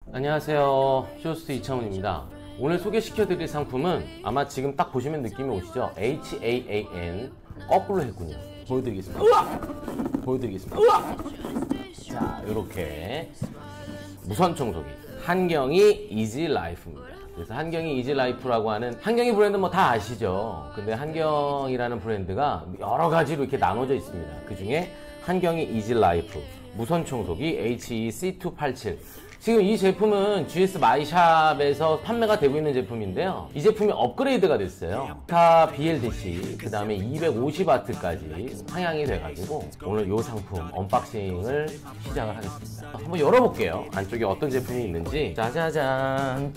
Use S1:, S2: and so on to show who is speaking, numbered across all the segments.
S1: 안녕하세요, 쇼호스트 이창훈입니다. 오늘 소개시켜드릴 상품은 아마 지금 딱 보시면 느낌이 오시죠? HAAN 거꾸로 했군요. 보여드리겠습니다. 보여드리겠습니다. 자, 이렇게 무선 청소기 한경이 이지라이프입니다. 그래서 한경이 이지라이프라고 하는 한경이 브랜드 뭐 다 아시죠? 근데 한경이라는 브랜드가 여러 가지로 이렇게 나눠져 있습니다. 그 중에 한경이 이지라이프 무선 청소기 HEC287. 지금 이 제품은 GS 마이샵에서 판매가 되고 있는 제품인데요. 이 제품이 업그레이드가 됐어요. 타 BLDC, 그 다음에 250W까지 상향이 돼가지고 오늘 이 상품 언박싱을 시작을 하겠습니다. 한번 열어볼게요. 안쪽에 어떤 제품이 있는지. 짜자잔,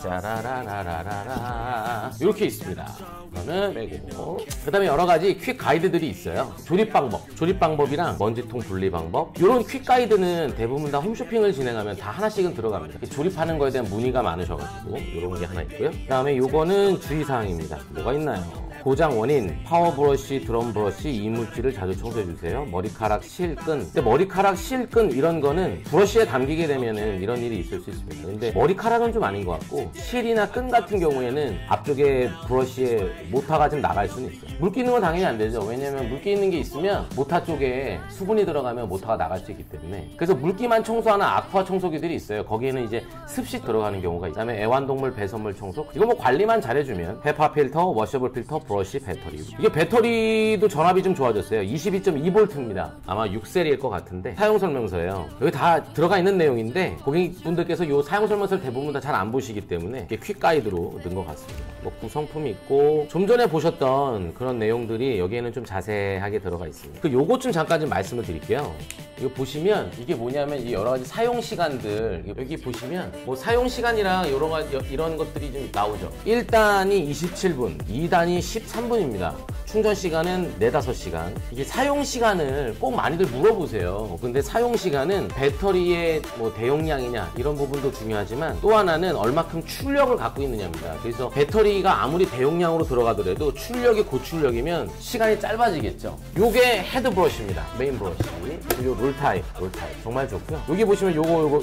S1: 짜라라라라라. 이렇게 있습니다. 이거는 빼고. 그 다음에 여러 가지 퀵 가이드들이 있어요. 조립 방법이랑 먼지통 분리 방법. 이런 퀵 가이드는 대부분 다 홈쇼핑을 진행하면 다 하나씩은 들어갑니다. 조립하는 거에 대한 문의가 많으셔가지고 이런 게 하나 있고요. 그 다음에 요거는 주의사항입니다. 뭐가 있나요? 고장 원인, 파워 브러쉬, 드럼 브러쉬, 이물질을 자주 청소해주세요. 머리카락 실끈. 근데 머리카락 실끈 이런 거는 브러쉬에 담기게 되면은 이런 일이 있을 수 있습니다. 근데 머리카락은 좀 아닌 것 같고 실이나 끈 같은 경우에는 앞쪽에 브러쉬에 모타가 좀 나갈 수는 있어요. 물기 있는 건 당연히 안 되죠. 왜냐면 물기 있는 게 있으면 모타 쪽에 수분이 들어가면 모타가 나갈 수 있기 때문에. 그래서 물기만 청소하는 아쿠아 청소기들이 있어요. 거기에는 이제 습식 들어가는 경우가 있어요. 그다음에 애완동물 배선물 청소. 이거 뭐 관리만 잘해주면 페파 필터, 워셔블 필터, 브러쉬, 배터리. 이게 배터리도 전압이 좀 좋아졌어요. 22.2V입니다. 아마 6세리일 것 같은데 사용 설명서예요. 여기 다 들어가 있는 내용인데 고객분들께서 이 사용 설명서를 대부분 다 잘 안 보시기 때문에 이게 퀵 가이드로 넣은 것 같습니다. 뭐 구성품이 있고 좀 전에 보셨던 그런 내용들이 여기에는 좀 자세하게 들어가 있습니다. 그 요것 좀 잠깐 좀 말씀을 드릴게요. 이거 보시면 이게 뭐냐면 이 여러 가지 사용 시간들 여기 보시면 뭐 사용 시간이랑 이런 것들이 좀 나오죠. 1단이 27분, 2단이 13분입니다. 충전 시간은 4-5시간. 이게 사용 시간을 꼭 많이들 물어보세요. 근데 사용 시간은 배터리의 뭐 대용량이냐 이런 부분도 중요하지만 또 하나는 얼마큼 출력을 갖고 있느냐입니다. 그래서 배터리가 아무리 대용량으로 들어가더라도 출력이 고출력이면 시간이 짧아지겠죠. 요게 헤드 브러쉬입니다. 메인 브러쉬. 그리고 롤 타입 정말 좋고요. 여기 보시면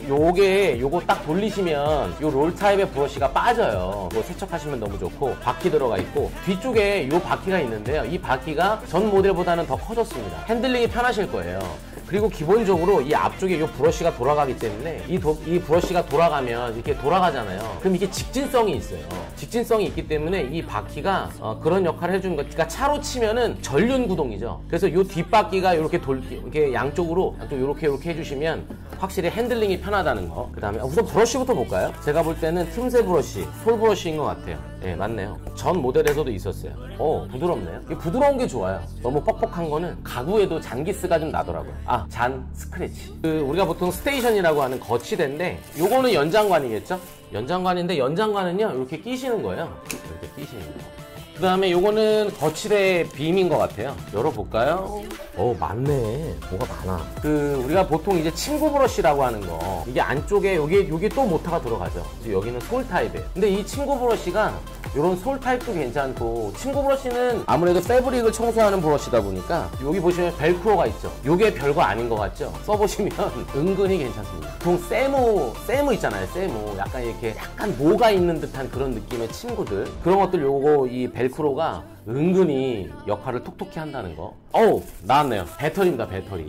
S1: 요거 딱 돌리시면 요 롤 타입의 브러쉬가 빠져요. 이거 세척하시면 너무 좋고 바퀴 들어가 있고 뒤쪽에 요 바퀴가 있는데요. 이 바퀴가 전 모델보다는 더 커졌습니다. 핸들링이 편하실 거예요. 그리고 기본적으로 이 앞쪽에 이 브러쉬가 돌아가기 때문에 이 브러쉬가 돌아가면 이렇게 돌아가잖아요. 그럼 이게 직진성이 있어요. 직진성이 있기 때문에 이 바퀴가 그런 역할을 해주는 거. 그러니까 차로 치면은 전륜 구동이죠. 그래서 이 뒷바퀴가 이렇게 양쪽으로 이렇게 해주시면 확실히 핸들링이 편하다는 거. 그 다음에 우선 브러쉬부터 볼까요? 제가 볼 때는 틈새 브러쉬, 솔 브러쉬인 것 같아요. 네, 맞네요. 전 모델에서도 있었어요. 부드럽네요. 이게 부드러운 게 좋아요. 너무 뻑뻑한 거는 가구에도 잔기스가 좀 나더라고요. 잔 스크래치. 우리가 보통 스테이션이라고 하는 거치대인데 요거는 연장관이겠죠? 연장관인데 연장관은요 이렇게 끼시는 거예요. 이렇게 끼시는 거. 그 다음에 요거는 거치대 빔인 것 같아요. 열어볼까요? 많네. 뭐가 많아. 우리가 보통 이제 친구 브러쉬라고 하는 거. 이게 안쪽에 여기 또 모터가 들어가죠. 여기는 솔 타입이에요. 근데 이 친구 브러쉬가 이런 솔 타입도 괜찮고 친구 브러쉬는 아무래도 패브릭을 청소하는 브러쉬다 보니까 여기 보시면 벨크로가 있죠. 요게 별거 아닌 것 같죠? 써보시면 은근히 괜찮습니다. 보통 세무 있잖아요. 세무 약간 모가 있는 듯한 그런 느낌의 친구들 그런 것들 이 벨크로가 은근히 역할을 톡톡히 한다는 거. 나왔네요. 배터리입니다.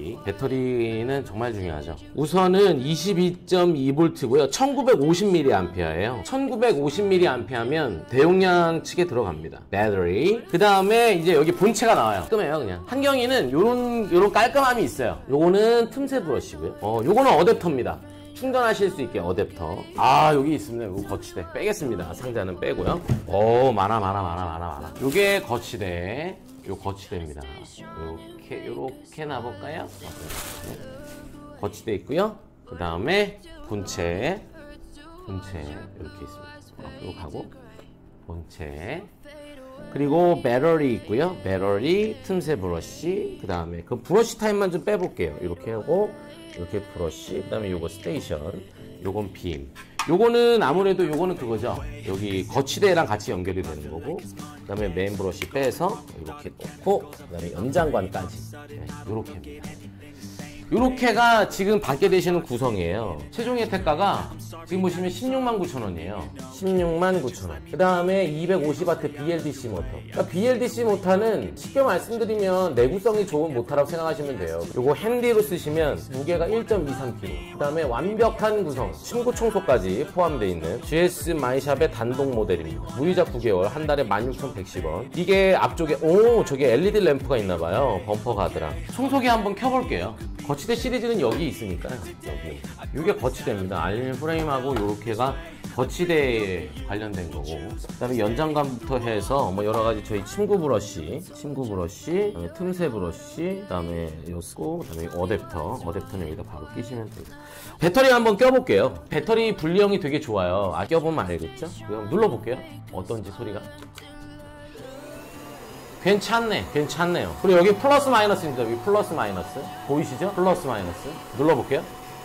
S1: 배터리는 정말 중요하죠. 우선은 22.2V고요 1950mAh예요 1950mAh면 대용량 측에 들어갑니다. 배터리. 그 다음에 이제 여기 본체가 나와요. 깔끔해요. 그냥 한경이는 요런 깔끔함이 있어요. 요거는 틈새 브러쉬고요. 요거는 어댑터입니다. 충전하실 수 있게 어댑터. 여기 있습니다. 이거 거치대 빼겠습니다. 상자는 빼고요. 많아. 요게 거치대. 요 거치대입니다. 요렇게 놔볼까요? 거치대 있고요. 그 다음에 본체 이렇게 있습니다. 이거 가고 본체. 그리고 배터리 있고요. 배터리, 틈새 브러쉬. 그 다음에 그 브러쉬 타입만 좀 빼볼게요. 이렇게 하고 이렇게 브러쉬. 그 다음에 요거 스테이션. 요건 빔. 요거는 아무래도 요거는 그거죠. 여기 거치대랑 같이 연결이 되는 거고. 그 다음에 메인 브러쉬 빼서 이렇게 놓고 그 다음에 연장관까지. 네, 요렇게 합니다. 요렇게가 지금 받게 되시는 구성이에요. 최종 혜택가가 지금 보시면 169,000원이에요. 169,000원. 그 다음에 250W BLDC 모터. 그러니까 BLDC 모터는 쉽게 말씀드리면 내구성이 좋은 모터라고 생각하시면 돼요. 요거 핸디로 쓰시면 무게가 1.23kg. 그 다음에 완벽한 구성, 침구 청소까지 포함되어 있는 GS 마이샵의 단독 모델입니다. 무이자 9개월, 한 달에 16,110원. 이게 앞쪽에 저게 LED 램프가 있나봐요. 범퍼 가드랑. 청소기 한번 켜볼게요. 거치대 시리즈는 여기 있으니까요. 여기. 이게 거치대입니다. 알루미늄 프레임하고 요렇게가 거치대에 관련된 거고, 그 다음에 연장감부터 해서 뭐 여러가지 저희 침구 브러쉬, 그다음에 틈새 브러쉬, 그 다음에 요스고, 그 다음에 어댑터는 여기다 바로 끼시면 돼요. 배터리 한번 껴볼게요. 배터리 분리형이 되게 좋아요. 껴보면 알겠죠? 그럼 눌러볼게요. 어떤지 소리가. 괜찮네요. 그리고 여기 플러스 마이너스입니다. 여기 플러스 마이너스 보이시죠? 플러스 마이너스 눌러볼게요.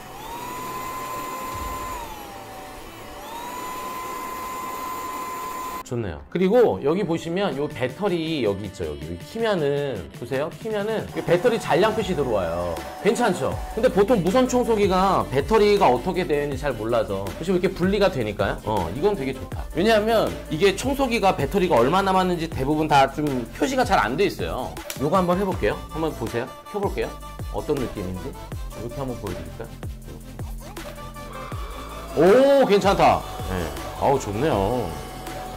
S1: 좋네요. 그리고 여기 보시면 요 배터리 여기 있죠. 여기 키면은 보세요. 키면은 배터리 잔량 표시 들어와요. 괜찮죠? 근데 보통 무선 청소기가 배터리가 어떻게 되는지 잘 몰라서 보시면 이렇게 분리가 되니까요. 이건 되게 좋다. 왜냐하면 이게 청소기가 배터리가 얼마 남았는지 대부분 다 좀 표시가 잘 안 돼 있어요. 요거 한번 해볼게요. 한번 보세요. 켜볼게요. 어떤 느낌인지 이렇게 한번 보여드릴까요? 오, 괜찮다. 네. 아우, 좋네요.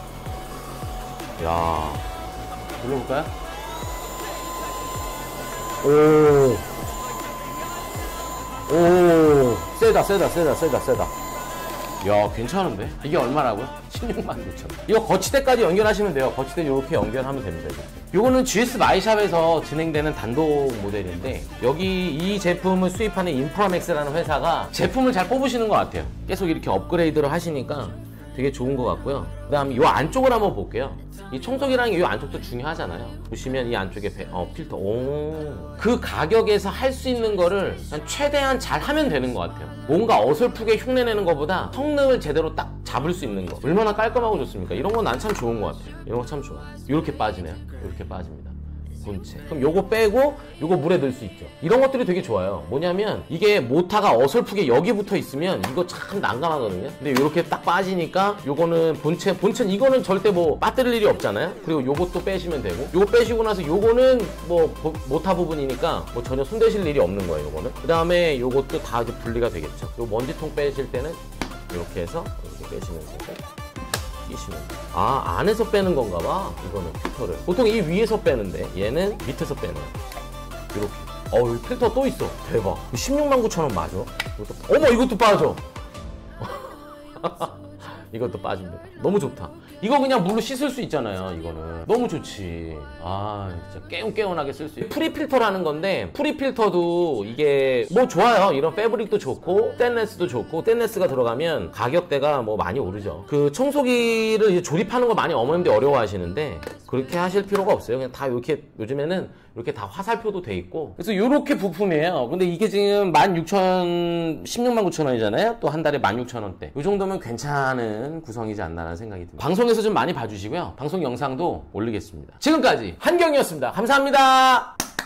S1: 야, 눌러볼까요? 오, 세다. 야, 괜찮은데? 이게 얼마라고요? 169,000원. 이거 거치대까지 연결하시면 돼요. 거치대 이렇게 연결하면 됩니다. 이거는 GS 마이샵에서 진행되는 단독 모델인데, 여기 이 제품을 수입하는 인프라맥스라는 회사가 제품을 잘 뽑으시는 것 같아요. 계속 이렇게 업그레이드를 하시니까 되게 좋은 것 같고요. 그 다음에 이 안쪽을 한번 볼게요. 이 청소기라는 게 이 안쪽도 중요하잖아요. 보시면 이 안쪽에 필터. 그 가격에서 할 수 있는 거를 그냥 최대한 잘 하면 되는 것 같아요. 뭔가 어설프게 흉내내는 것보다 성능을 제대로 딱 잡을 수 있는 거. 얼마나 깔끔하고 좋습니까? 이런 건 난 참 좋은 것 같아요. 이런 거 참 좋아. 이렇게 빠지네요. 이렇게 빠집니다. 본체. 그럼 요거 빼고 요거 물에 넣을 수 있죠. 이런 것들이 되게 좋아요. 뭐냐면 이게 모터가 어설프게 여기 붙어 있으면 이거 참 난감하거든요. 근데 이렇게 딱 빠지니까 요거는 본체는 이거는 절대 뭐 빠뜨릴 일이 없잖아요. 그리고 요것도 빼시면 되고, 요거 빼시고 나서 요거는 뭐 모터 부분이니까 뭐 전혀 손대실 일이 없는 거예요. 요거는. 그 다음에 요것도 다 이제 분리가 되겠죠. 요 먼지통 빼실 때는 이렇게 해서 이렇게 빼시면 되고, 끼시면 돼요. 안에서 빼는 건가 봐. 이거는 필터를 보통 이 위에서 빼는데 얘는 밑에서 빼는 이렇게. 여기 필터 또 있어. 대박. 169,000원 맞아. 이것도 빠져. 이것도 빠집니다. 너무 좋다. 이거 그냥 물로 씻을 수 있잖아요. 이거는 너무 좋지. 진짜 깨운깨운하게 쓸 수 있어요. 프리필터라는 건데, 프리필터도 이게 뭐 좋아요. 이런 패브릭도 좋고 스테인레스도 좋고, 스테인레스가 들어가면 가격대가 뭐 많이 오르죠. 그 청소기를 이제 조립하는 거 많이 어머님들이 어려워하시는데 그렇게 하실 필요가 없어요. 그냥 다 이렇게 요즘에는 이렇게 다 화살표도 돼 있고, 그래서 이렇게 부품이에요. 근데 이게 지금 169,000원이잖아요. 또 한 달에 16,000원대. 이 정도면 괜찮은 구성이지 않나라는 생각이 듭니다. 방송에서 좀 많이 봐주시고요. 방송 영상도 올리겠습니다. 지금까지 한경이었습니다. 감사합니다.